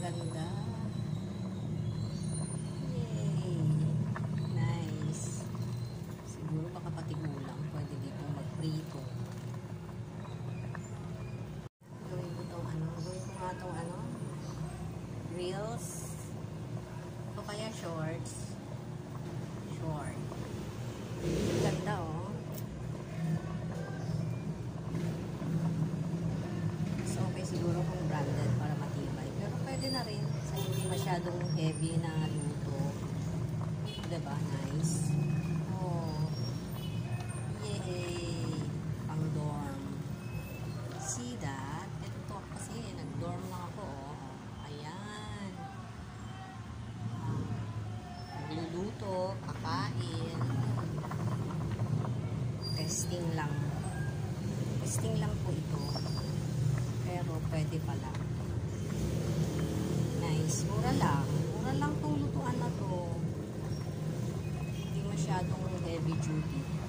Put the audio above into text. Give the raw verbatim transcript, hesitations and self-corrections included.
ganda. Yay! Nice. Siguro baka pati gulang. Pwede dito mag-prito. Gawin ko itong ano. Gawin ko nga itong ano. Reels. O kaya shorts. Short. Ganda oh. So okay siguro kung branded para matibay. Pero pwede na rin sa hindi masyadong heavy na luto. Diba? Nice. Oh. Yay! Pang dorm. See that? Ito kasi nag-dorm lang ako oh. Ayan. Nagluluto, kakain. Testing lang. Testing lang po ito. Pero pwede pala. Nice. Mura lang. Mura lang tong lutuan na to. Hindi masyadong heavy duty.